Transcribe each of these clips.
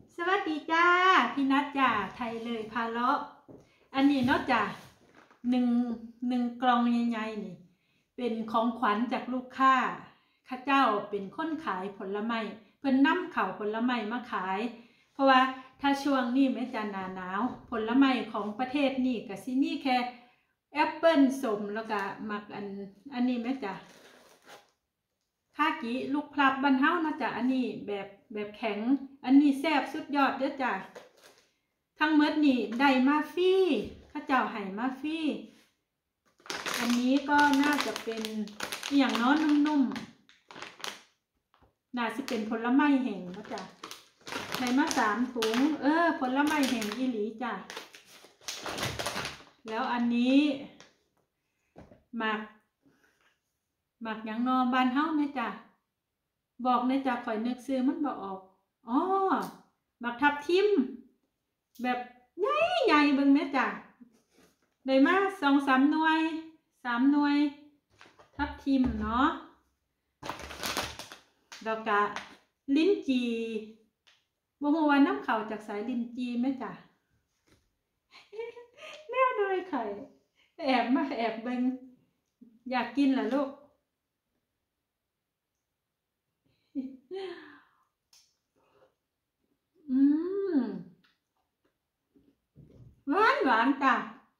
สวัสดีจ้าพี่นัทจ้าไทยเลยพาเลาะอันนี้เนาะจ้าหนึ่งกล่องใหญ่ๆนี่เป็นของขวัญจากลูกค้าข้าเจ้าเป็นคนขายผลไม้เพิ่นนำเข้าผลไม้มาขายเพราะว่าถ้าช่วงนี้แม่จ้าหน้าหนาวผลไม้ของประเทศนี่ก็สิมีแค่แอปเปิ้ลส้มแล้วก็มักอันนี้แม่จ้าคากิลูกพลับบ้านเฮานะจ้ะอันนี้แบบแข็งอันนี้แซ่บสุดยอดเด้อจ้ะทั้งหมดนี่ได้มาฟรีข้าเจ้าให้มาฟรีอันนี้ก็น่าจะเป็นอย่างน้อยนุ่มๆน่าจะเป็นผลไม้แห้งนะจ้ะได้มา3 ถุงผลไม้แห้งอีหลีจ้ะแล้วอันนี้หมักอย่างนอบ้านเฮาแม่จ้ะบอกในจ้ะข่อยนึกซื้อมันบ่ออกอ๋อหมักทับทิมแบบใหญ่ๆเบิ่งแม่จ้ะได้มา2-3 หน่วย3 หน่วยทับทิมเนาะแล้วก็ลิ้นจี่บ่ฮู้ว่าน้ำเข้าจากสายลิ้นจี่แม่จ้ะแม่น้อยไข่แอบเบิ่งอยากกินล่ะลูกหวานจ้ะ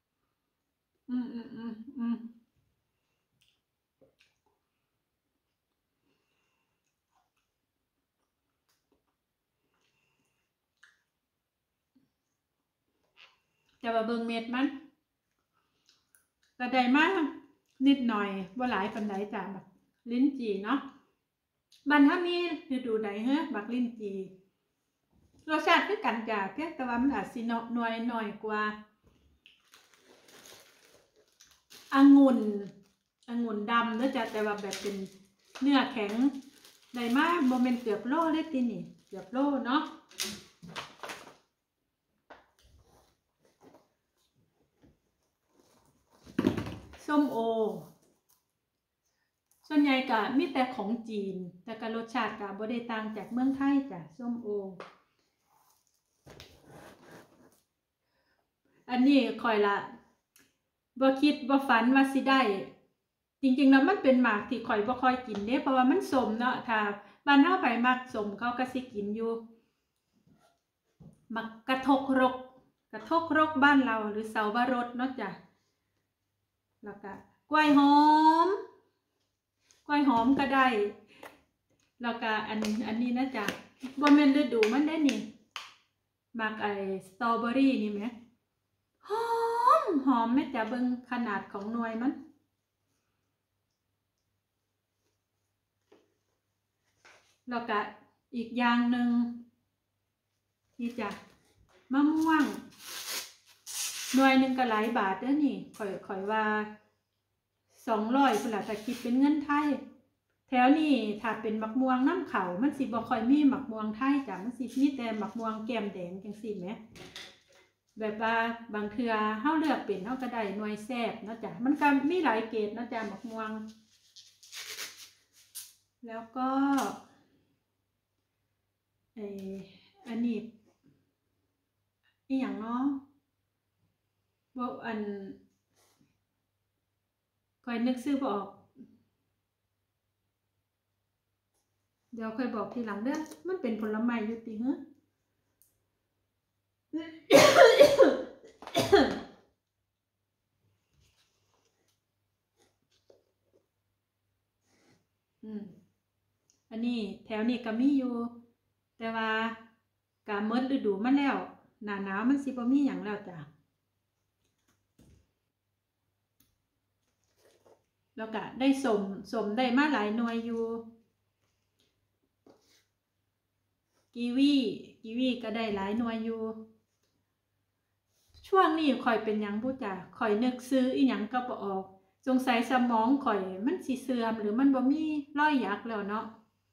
จะมาเบิ่งเม็ดมันกระไดมากนิดหน่อยบ่หลายปานใดจ้ะแบบลิ้นจี่เนาะบ้านถ้ามีฤดูใดบักลิ้นจี่รสชาติคือกันจ้ะเพียงแต่ว่ามันอาจสิหน่อยกว่าองุ่นดำเด้อจ้ะแต่ว่าแบบเป็นเนื้อแข็งได้มากบ่แม่นเกือบโลเลยตินี่เกือบโลเนาะส้มโอส่วนใหญ่ก็มีแต่ของจีนแต่ก็รสชาติก็บ่ได้ต่างจากเมืองไทยจ้ะส้มโออันนี้ค่อยละบ่คิดบ่ฝันว่าสิได้จริงๆแล้วมันเป็นหมากที่ข่อยบ่ค่อยกินเด้เพราะว่ามันสมเนาะถ้าบ้านเฮาไปมักสมเขาก็สิกินอยู่มักกระทกรกบ้านเราหรือเสาวรสเนาะจ้ะแล้วก็กล้วยหอมก็ได้แล้วก็อันนี้นะจ๊ะบ่แม่นฤดูมันได้นี่มักสตรอเบอรี่นี่แหมหอมแม่จ้ะเบิ่งขนาดของหน่วยมันแล้วก็อีกอย่างหนึ่งนี่จ้ะมะม่วงหน่วยหนึ่งก็หลายบาทเด้อนี่ข่อยว่า200พุ่นล่ะถ้าคิดเป็นเงินไทยแถวนี้ถ้าเป็นมักม่วงน้ำเขามันสิบ่ค่อยมีมักม่วงไทยจ้ะมันสิมีแต่มักม่วงแก้มแดงจังซี่แหมแบบว่าบางเทื่อเฮาเลือกเป็นเฮาก็ได้หน่วยแซ่บเนาะจ้ะมันก็มีหลายเกรดเนาะจ้ะมักม่วงแล้วก็อันนี้อีหยังเนาะบ่ค่อยนึกชื่อบ่ออกเดี๋ยวค่อยบอกทีหลังเด้อมันเป็นผลไม้อยู่ติฮะอันนี้แถวนี้ก็มีอยู่แต่ว่าก็หมดฤดูมันแล้วหน้าหนาวมันสิบ่มีหยังแล้วจ้ะแล้วก็ได้สมได้มาหลายหน่วยอยู่กีวีก็ได้หลายหน่วยอยู่ช่วงนี้ข่อยเป็นหยังพูดจ้ะข่อยนึกซื้ออีหยังก็บ่ออกสงสัยสมองข่อยมันสิเสื่อมหรือมันบ่มีรอยหยักแล้วเนาะ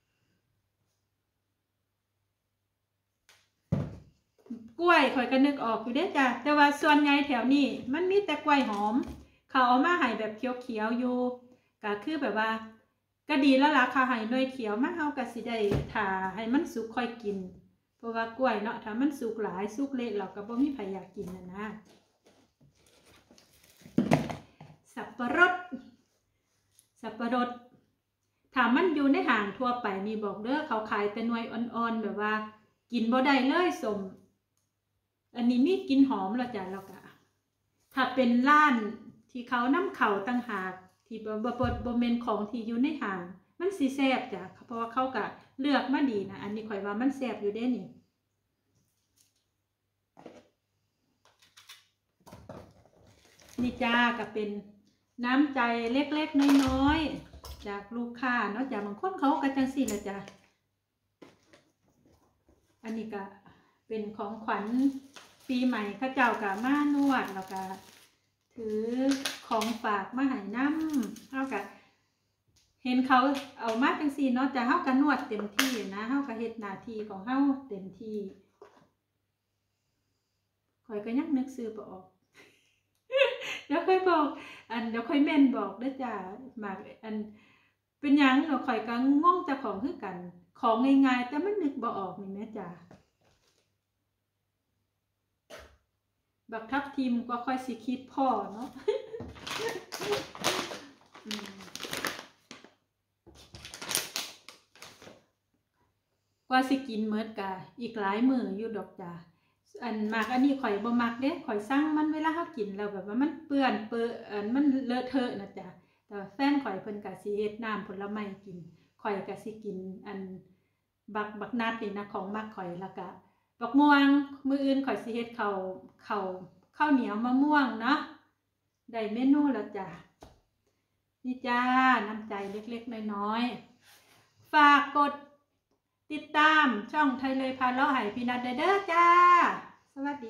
กล้วยข่อยก็นึกออกอยู่เด้จ้ะแต่ว่าส่วนใหญ่แถวนี้มันมีแต่กล้วยหอมเขาเอามาให้แบบเขียวๆอยู่ก็คือแบบว่า ก็ดีแล้วล่ะค่ะให้หน่วยเขียวมาเฮาก็สิได้ถ้าให้มันสุกค่อยกินเพราะว่ากล้วยเนาะถ้ามันสุกหลายสุกเละเราก็บ่มีใครอยากกินนะสับปะรดถ้ามันอยู่ในห้างทั่วไปนี่บอกเด้อเขาขายแต่หน่วยอ่อนๆแบบว่ากินบ่ได้เลยสมอันนี้มีกลิ่นหอมแล้วจ้ะแล้วก็ถ้าเป็นร้านที่เขานำเข้าต่างหากที่บ่แม่นของที่อยู่ในห้างมันสิแซ่บจ้ะเพราะว่าเขาก็เลือกมาดีนะอันนี้ข่อยว่ามันแซ่บอยู่เด้นี่จ้าก็เป็นน้ำใจเล็กๆน้อยๆจากลูกค้าเนาะจ้ะบางคนเขาก็จังซี่ล่ะจ้ะอันนี้ก็เป็นของขวัญปีใหม่ข้าเจ้าก็มานวดแล้วก็ถือของฝากมาให้นำเฮาก็เห็นเขาเอามาจังซี่เนาะจ้ะเฮาก็นวดเต็มที่นะเฮาก็เฮ็ดหน้าที่ของเฮาเต็มที่ข่อยก็ยังนึกชื่อบ่ออกเดี๋ยวค่อยบอกเดี๋ยวค่อยแม่นบอกเด้อจ้ะมากเป็นหยังเนาะข่อยก็งงเจ้าของคือกันของง่ายๆแต่มันนึกบ่ออกนี่แม่จ้ะบักทับทีมก็ค่อยสิคิดพ่อเนาะกว่าสิกินเมิดกะอีกหลายมื้ออยู่ดอกจ้ะมากอันนี้ข่อยบ่มักเด้ข่อยสั่งมันเวลาเฮากินแล้วแบบว่ามันเปื้อนมันเลอะเทอะนะจ้ะแต่แฟนข่อยเพิ่นก็สิเฮ็ดน้ำผลไม้กินข่อยก็สิกินบักนัดนี่นะของมักข่อยแล้วก็บักม่วงมื้ออื่นข่อยสิเฮ็ดข้าวเหนียวมะม่วงเนาะได้เมนูแล้วจ้ะนี่จ้าน้ำใจเล็กๆน้อยๆฝากกดติดตามช่องไทยเลยพาเลาะให้พี่นัดเด้อจ้าสวัสดี